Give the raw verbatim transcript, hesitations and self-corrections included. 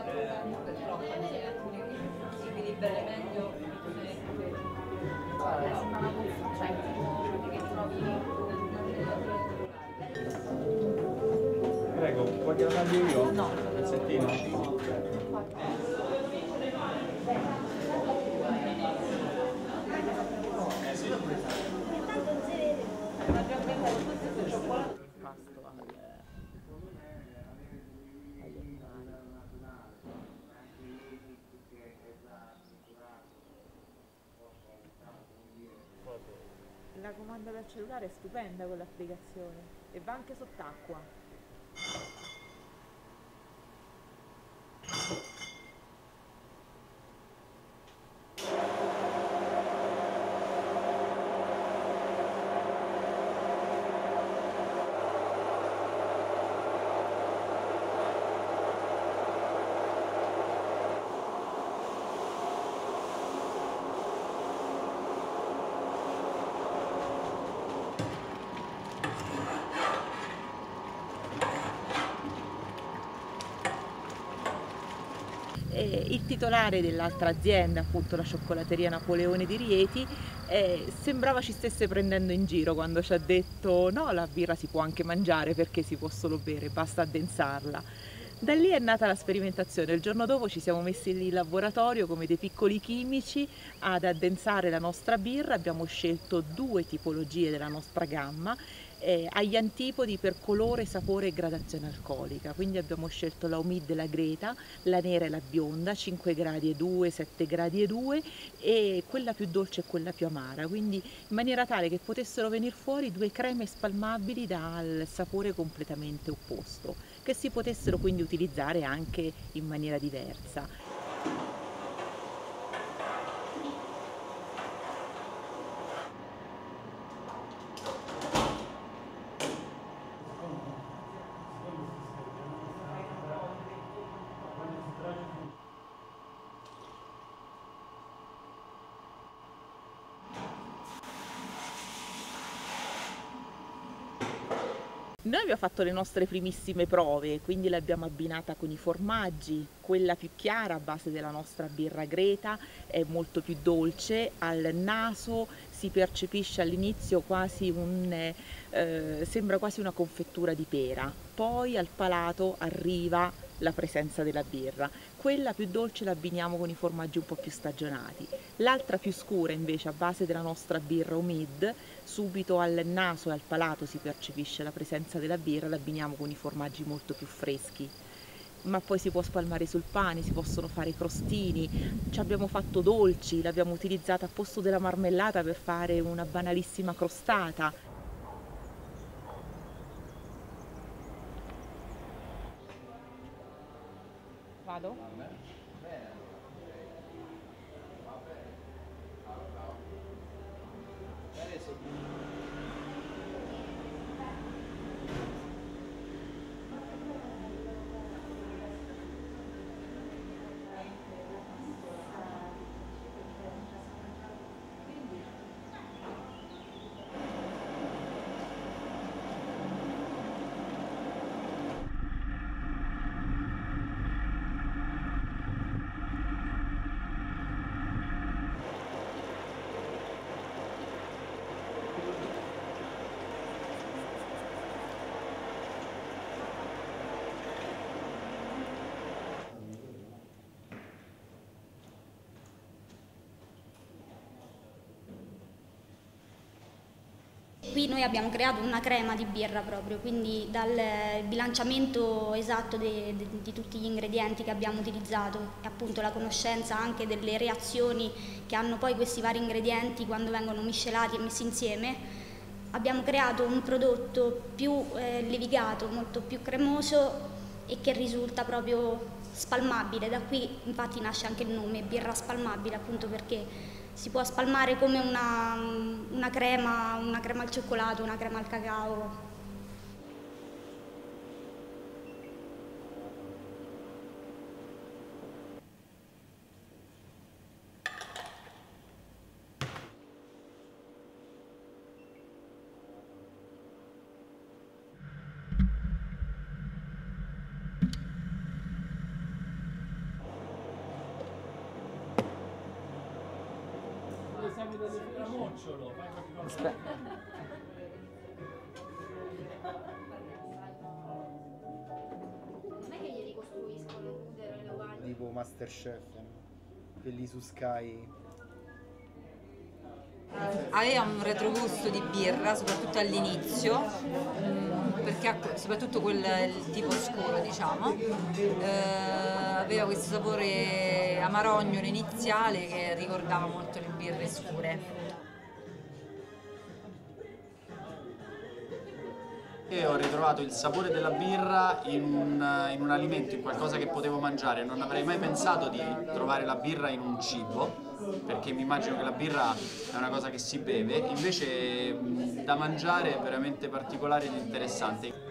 Prego, vuoi che la taglio io? No. Un pezzettino? Eh sì. Pasto al, agli animali. La comanda dal cellulare è stupenda quell'applicazione e va anche sott'acqua. Eh, il titolare dell'altra azienda, appunto la cioccolateria Napoleone di Rieti, eh, sembrava ci stesse prendendo in giro quando ci ha detto no, la birra si può anche mangiare perché si può solo bere, basta addensarla. Da lì è nata la sperimentazione. Il giorno dopo ci siamo messi lì in laboratorio come dei piccoli chimici ad addensare la nostra birra. Abbiamo scelto due tipologie della nostra gamma eh, agli antipodi per colore, sapore e gradazione alcolica. Quindi abbiamo scelto la Umid e la Greta, la nera e la bionda, cinque gradi e due, sette gradi e due, e quella più dolce e quella più amara, quindi in maniera tale che potessero venire fuori due creme spalmabili dal sapore completamente opposto, che si potessero quindi utilizzare anche in maniera diversa. Noi abbiamo fatto le nostre primissime prove, quindi l'abbiamo abbinata con i formaggi. Quella più chiara, a base della nostra birra Greta, è molto più dolce, al naso si percepisce all'inizio quasi un, eh, sembra quasi una confettura di pera, poi al palato arriva la presenza della birra. Quella più dolce la abbiniamo con i formaggi un po' più stagionati. L'altra più scura invece, a base della nostra birra Umid, subito al naso e al palato si percepisce la presenza della birra, la abbiniamo con i formaggi molto più freschi. Ma poi si può spalmare sul pane, si possono fare crostini, ci abbiamo fatto dolci, l'abbiamo utilizzata a posto della marmellata per fare una banalissima crostata. Vado? Qui noi abbiamo creato una crema di birra proprio, quindi dal bilanciamento esatto de, de, di tutti gli ingredienti che abbiamo utilizzato e appunto la conoscenza anche delle reazioni che hanno poi questi vari ingredienti quando vengono miscelati e messi insieme, abbiamo creato un prodotto più eh, levigato, molto più cremoso e che risulta proprio spalmabile. Da qui infatti nasce anche il nome birra spalmabile, appunto perché si può spalmare come una, una crema, una crema al cioccolato, una crema al cacao. Aspetta. Non è che gli ricostruiscono le uguali. Tipo Masterchef, quelli su Sky. Aveva un retrogusto di birra, soprattutto all'inizio, perché soprattutto quel il tipo scuro, diciamo, eh, aveva questo sapore amarognolo iniziale che ricordava molto le birre scure. Io ho ritrovato il sapore della birra in un, in un alimento, in qualcosa che potevo mangiare. Non avrei mai pensato di trovare la birra in un cibo, perché mi immagino che la birra è una cosa che si beve, invece da mangiare è veramente particolare ed interessante.